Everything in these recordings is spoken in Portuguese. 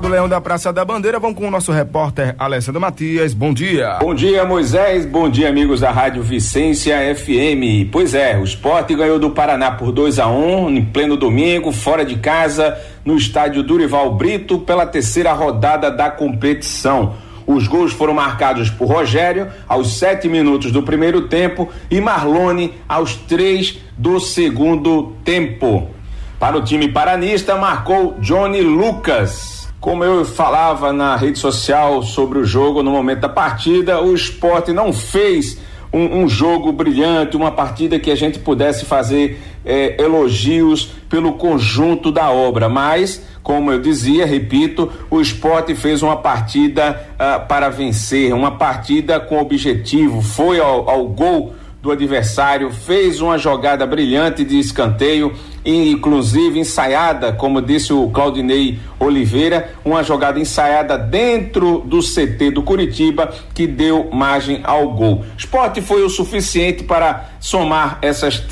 Leão da Praça da Bandeira. Vamos com o nosso repórter Alessandro Matias. Bom dia. Bom dia, Moisés. Bom dia, amigos da Rádio Vicência FM. Pois é, o Sport ganhou do Paraná por 2-1 em pleno domingo, fora de casa, no estádio Durival Brito, pela terceira rodada da competição. Os gols foram marcados por Rogério aos 7 minutos do primeiro tempo e Marlone aos 3 do segundo tempo. Para o time paranista, marcou Johnny Lucas. Como eu falava na rede social sobre o jogo no momento da partida, o Sport não fez um jogo brilhante, uma partida que a gente pudesse fazer elogios pelo conjunto da obra, mas, como eu dizia, repito, o Sport fez uma partida para vencer, uma partida com objetivo, foi ao gol do adversário, fez uma jogada brilhante de escanteio, inclusive ensaiada, como disse o Claudinei Oliveira, uma jogada ensaiada dentro do CT do Curitiba, que deu margem ao gol. Sport foi o suficiente para somar esses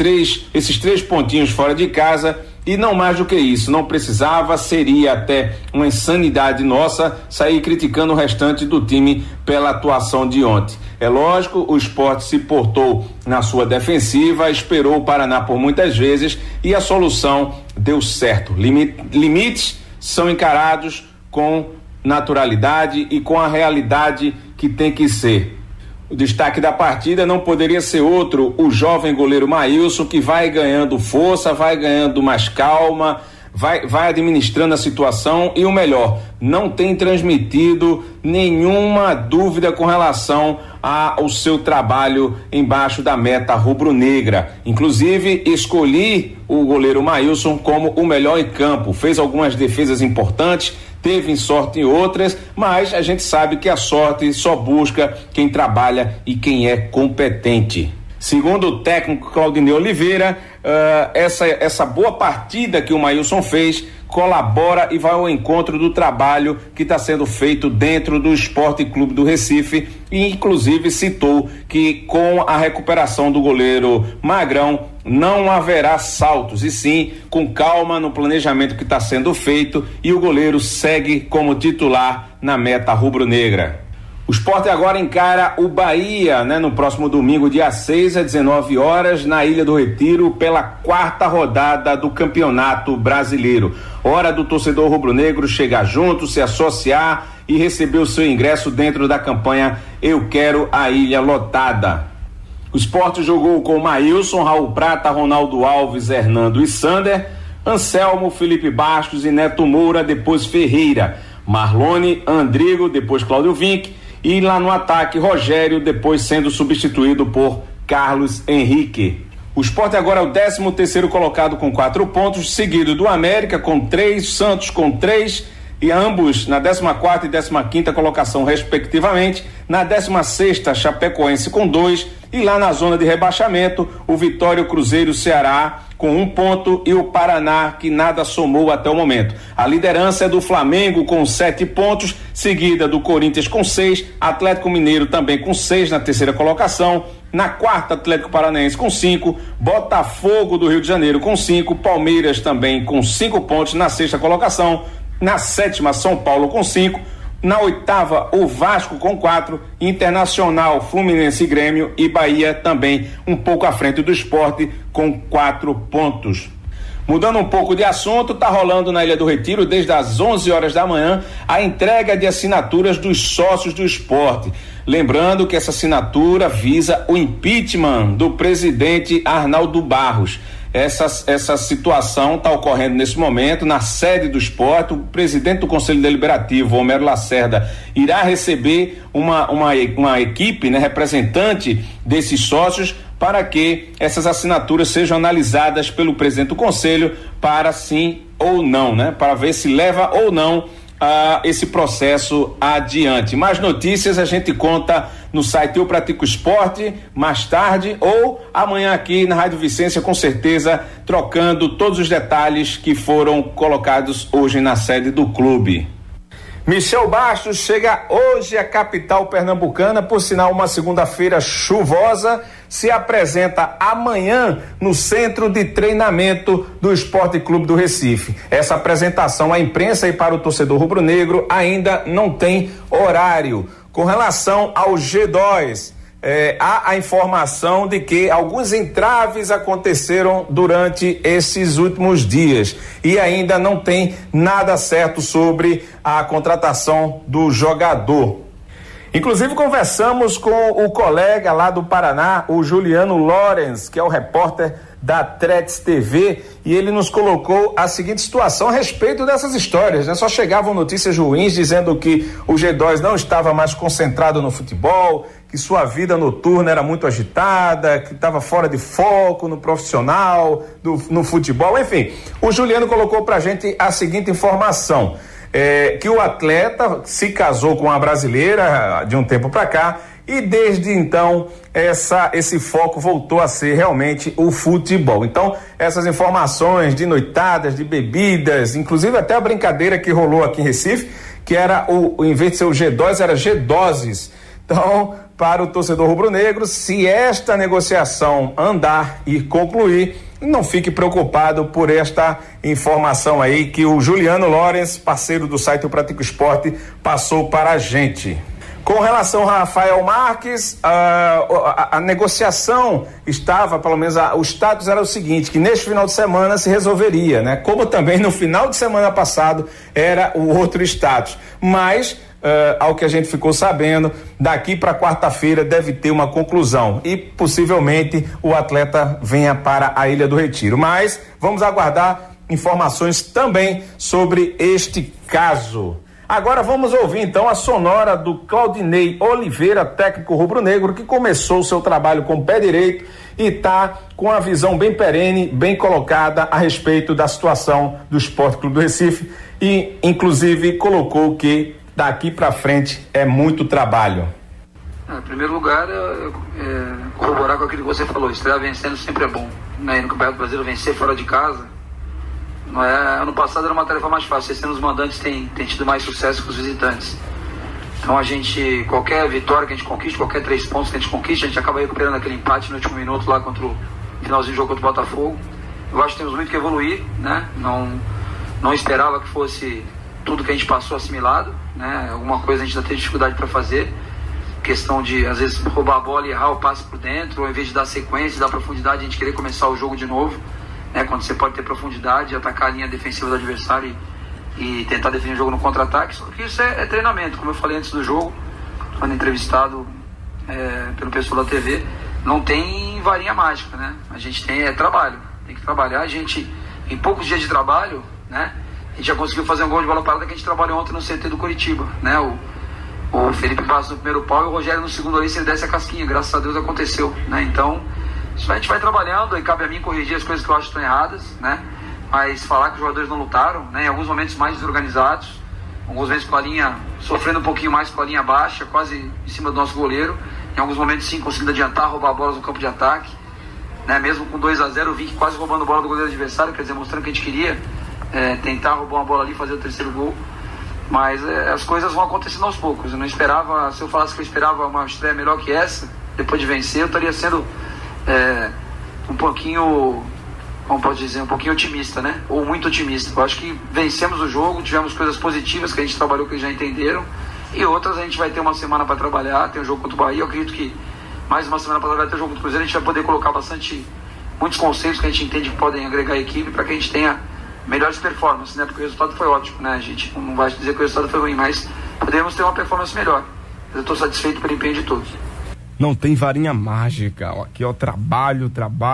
3 pontinhos fora de casa, e não mais do que isso, não precisava, seria até uma insanidade nossa sair criticando o restante do time pela atuação de ontem. É lógico, o Sport se portou na sua defensiva, esperou o Paraná por muitas vezes e a solução deu certo. Limites são encarados com naturalidade e com a realidade que tem que ser. O destaque da partida não poderia ser outro, o jovem goleiro Maílson, que vai ganhando força, vai ganhando mais calma, vai administrando a situação e o melhor, não tem transmitido nenhuma dúvida com relação ao seu trabalho embaixo da meta rubro-negra. Inclusive, escolhi o goleiro Maílson como o melhor em campo, fez algumas defesas importantes, teve sorte em outras, mas a gente sabe que a sorte só busca quem trabalha e quem é competente. Segundo o técnico Claudinei Oliveira, essa boa partida que o Maílson fez colabora e vai ao encontro do trabalho que está sendo feito dentro do Esporte Clube do Recife, e inclusive citou que com a recuperação do goleiro Magrão não haverá saltos, e sim com calma no planejamento que está sendo feito, e o goleiro segue como titular na meta rubro-negra. O Sport agora encara o Bahia, no próximo domingo, dia 6 às 19 horas, na Ilha do Retiro, pela 4ª rodada do Campeonato Brasileiro. Hora do torcedor rubro-negro chegar junto, se associar e receber o seu ingresso dentro da campanha Eu Quero a Ilha Lotada. O Sport jogou com Maílson, Raul Prata, Ronaldo Alves, Hernando e Sander, Anselmo, Felipe Bastos e Neto Moura, depois Ferreira, Marlone, Andrigo, depois Cláudio Vinck, e lá no ataque Rogério, depois sendo substituído por Carlos Henrique. O Sport agora é o 13º colocado com 4 pontos, seguido do América com 3, Santos com 3, e ambos na 14ª e 15ª colocação respectivamente. Na 16ª, Chapecoense com 2, e lá na zona de rebaixamento, o Vitória, o Cruzeiro, o Ceará com 1 ponto e o Paraná, que nada somou até o momento. A liderança é do Flamengo com 7 pontos, seguida do Corinthians com 6, Atlético Mineiro também com 6 na 3ª colocação. Na 4ª, Atlético Paranaense com 5, Botafogo do Rio de Janeiro com 5, Palmeiras também com 5 pontos na 6ª colocação. Na 7ª, São Paulo com 5, na 8ª, o Vasco com 4, Internacional, Fluminense e Grêmio, e Bahia também um pouco à frente do Sport com 4 pontos. Mudando um pouco de assunto, está rolando na Ilha do Retiro, desde as 11 horas da manhã, a entrega de assinaturas dos sócios do Sport. Lembrando que essa assinatura visa o impeachment do presidente Arnaldo Barros. Essa situação está ocorrendo nesse momento na sede do Sport. O presidente do Conselho Deliberativo, Homero Lacerda, irá receber uma equipe, representante desses sócios, para que essas assinaturas sejam analisadas pelo presidente do Conselho para sim ou não, para ver se leva ou não esse processo adiante. Mais notícias a gente conta no site Eu Pratico Esporte mais tarde, ou amanhã aqui na Rádio Vicência, com certeza, trocando todos os detalhes que foram colocados hoje na sede do clube. Michel Bastos chega hoje à capital pernambucana, por sinal uma segunda-feira chuvosa, se apresenta amanhã no centro de treinamento do Esporte Clube do Recife. Essa apresentação à imprensa e para o torcedor rubro-negro ainda não tem horário. Com relação ao G2, há a informação de que alguns entraves aconteceram durante esses últimos dias e ainda não tem nada certo sobre a contratação do jogador. Inclusive conversamos com o colega lá do Paraná, o Juliano Lorenz, que é o repórter da Tretes TV, e ele nos colocou a seguinte situação a respeito dessas histórias, né? Só chegavam notícias ruins dizendo que o G2 não estava mais concentrado no futebol, que sua vida noturna era muito agitada, que estava fora de foco no profissional, no futebol, enfim. O Juliano colocou pra gente a seguinte informação, que o atleta se casou com uma brasileira de um tempo pra cá, e desde então esse foco voltou a ser realmente o futebol. Então essas informações de noitadas, de bebidas, inclusive até a brincadeira que rolou aqui em Recife, que era em vez de ser o G2 era G-doses. Então, para o torcedor rubro-negro, se esta negociação andar e concluir, não fique preocupado por esta informação aí que o Juliano Lorenz, parceiro do site O Pratico Esporte, passou para a gente. Com relação a Rafael Marques, a negociação estava, pelo menos o status era o seguinte, que neste final de semana se resolveria, né? Como também no final de semana passado era o outro status. Mas, ao que a gente ficou sabendo, daqui para quarta-feira deve ter uma conclusão e possivelmente o atleta venha para a Ilha do Retiro. Mas vamos aguardar informações também sobre este caso. Agora vamos ouvir então a sonora do Claudinei Oliveira, técnico rubro-negro, que começou o seu trabalho com o pé direito e está com a visão bem perene, bem colocada a respeito da situação do Esporte Clube do Recife e inclusive colocou que daqui para frente é muito trabalho. Em primeiro lugar, corroborar com aquilo que você falou, estrear vencendo sempre é bom, né? E no Campeonato Brasileiro vencer fora de casa, não é, ano passado era uma tarefa mais fácil, esse ano os mandantes têm tido mais sucesso que os visitantes. Então qualquer vitória que a gente conquiste, qualquer 3 pontos que a gente conquiste, a gente acaba recuperando aquele empate no último minuto lá contra o finalzinho do jogo contra o Botafogo. Eu acho que temos muito que evoluir, né? Não esperava que fosse tudo que a gente passou assimilado, né? Alguma coisa a gente ainda teve dificuldade para fazer, questão de às vezes roubar a bola e errar o passe por dentro, ou ao invés de dar sequência, dar profundidade, a gente querer começar o jogo de novo. Quando você pode ter profundidade, atacar a linha defensiva do adversário e tentar definir o jogo no contra-ataque. Só que isso é treinamento, como eu falei antes do jogo, quando entrevistado pelo pessoal da TV, não tem varinha mágica, né? A gente tem trabalho, tem que trabalhar. A gente, em poucos dias de trabalho, né, a gente já conseguiu fazer um gol de bola parada que a gente trabalhou ontem no CT do Curitiba, né? O Felipe passa no primeiro pau e o Rogério no segundo ali, se ele desse a casquinha, graças a Deus aconteceu, né? Então isso a gente vai trabalhando e cabe a mim corrigir as coisas que eu acho que estão erradas, né? Mas falar que os jogadores não lutaram, né? Em alguns momentos mais desorganizados, alguns vezes com a linha, sofrendo um pouquinho mais com a linha baixa, quase em cima do nosso goleiro. Em alguns momentos sim, conseguindo adiantar, roubar bolas no campo de ataque, né? Mesmo com 2-0, o Vic quase roubando a bola do goleiro adversário, quer dizer, mostrando que a gente queria tentar roubar uma bola ali e fazer o terceiro gol. Mas as coisas vão acontecendo aos poucos. Eu não esperava, se eu falasse que eu esperava uma estreia melhor que essa, depois de vencer, eu estaria sendo um pouquinho, como pode dizer, um pouquinho otimista, né? Ou muito otimista. Eu acho que vencemos o jogo, tivemos coisas positivas que a gente trabalhou, que eles já entenderam, e outras a gente vai ter uma semana para trabalhar. Tem o jogo contra o Bahia, eu acredito que mais uma semana para trabalhar, ter o jogo contra o Cruzeiro, a gente vai poder colocar muitos conceitos que a gente entende que podem agregar a equipe para que a gente tenha melhores performances, né? Porque o resultado foi ótimo, né? A gente não vai dizer que o resultado foi ruim, mas podemos ter uma performance melhor. Eu estou satisfeito pelo empenho de todos. Não tem varinha mágica, aqui é o trabalho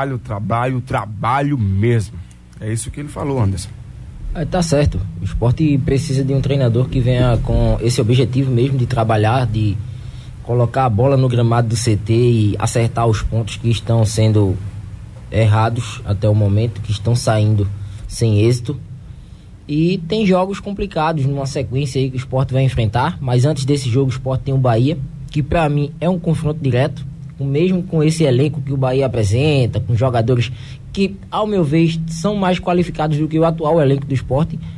mesmo. É isso que ele falou, Anderson. Tá certo, o esporte precisa de um treinador que venha com esse objetivo mesmo de trabalhar, de colocar a bola no gramado do CT e acertar os pontos que estão sendo errados até o momento, que estão saindo sem êxito. E tem jogos complicados numa sequência aí que o esporte vai enfrentar, mas antes desse jogo o esporte tem o Bahia, que para mim é um confronto direto, mesmo com esse elenco que o Bahia apresenta, com jogadores que, ao meu ver, são mais qualificados do que o atual elenco do esporte,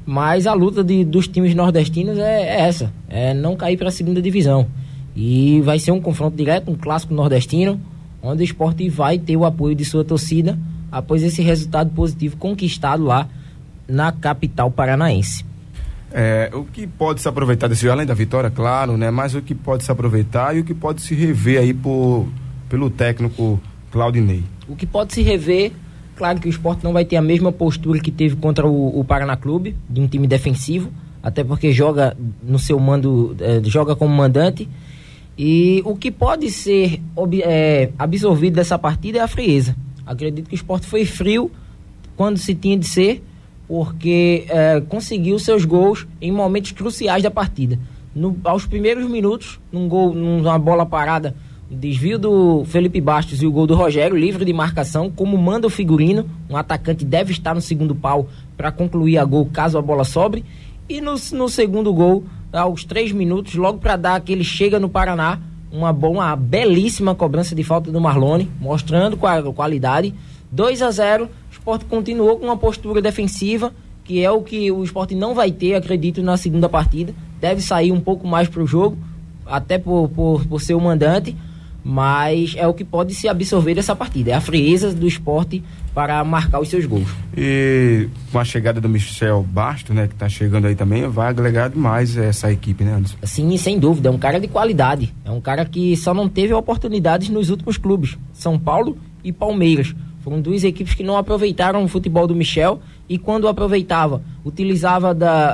Mas a luta dos times nordestinos é essa, é não cair para a segunda divisão. E vai ser um confronto direto, um clássico nordestino, onde o Sport vai ter o apoio de sua torcida após esse resultado positivo conquistado lá na capital paranaense. O que pode se aproveitar desse jogo, além da vitória, claro, né? Mas o que pode se aproveitar e o que pode se rever aí pelo técnico Claudinei? O que pode se rever, claro que o Sport não vai ter a mesma postura que teve contra o Paraná Clube, de um time defensivo, até porque joga no seu mando, joga como mandante. E o que pode ser absorvido dessa partida é a frieza. Acredito que o Sport foi frio quando se tinha de ser, porque conseguiu seus gols em momentos cruciais da partida. Aos primeiros minutos, numa bola parada, o desvio do Felipe Bastos e o gol do Rogério, livre de marcação, como manda o figurino, um atacante deve estar no segundo pau para concluir a gol caso a bola sobre. E no segundo gol, aos 3 minutos, logo para dar aquele chega no Paraná, uma belíssima cobrança de falta do Marlone, mostrando qualidade. 2-0, o Sport continuou com uma postura defensiva, que é o que o Sport não vai ter, acredito, na segunda partida. Deve sair um pouco mais para o jogo, até por ser o mandante, mas é o que pode se absorver dessa partida, é a frieza do Sport para marcar os seus gols. E com a chegada do Michel Bastos, né, que está chegando aí também, vai agregar demais essa equipe, né, Anderson? Sim, sem dúvida, é um cara de qualidade, é um cara que só não teve oportunidades nos últimos clubes, São Paulo e Palmeiras. Foram 2 equipes que não aproveitaram o futebol do Michel, e quando aproveitava, utilizava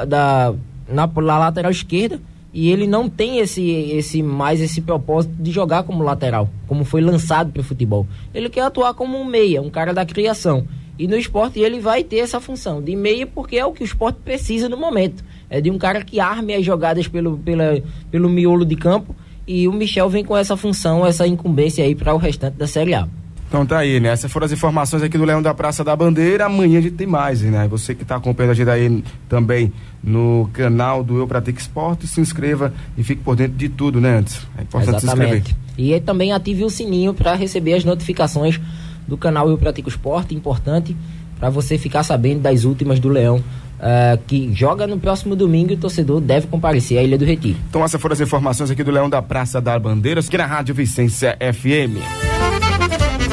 na lateral esquerda, e ele não tem esse propósito de jogar como lateral, como foi lançado para o futebol. Ele quer atuar como um meia, um cara da criação. E no Sport ele vai ter essa função de meia, porque é o que o Sport precisa no momento. É de um cara que arme as jogadas pelo miolo de campo, e o Michel vem com essa função, essa incumbência aí para o restante da Série A. Então tá aí, né? Essas foram as informações aqui do Leão da Praça da Bandeira. Amanhã a gente tem mais, né? Você que tá acompanhando a gente aí também no canal do Eu Pratico Esporte, se inscreva e fique por dentro de tudo, né, Anderson? É importante. Exatamente. Se inscrever. E aí também ative o sininho para receber as notificações do canal Eu Pratico Esporte, importante para você ficar sabendo das últimas do Leão, que joga no próximo domingo, e o torcedor deve comparecer à Ilha do Retiro. Então essas foram as informações aqui do Leão da Praça da Bandeira, aqui na Rádio Vicência FM.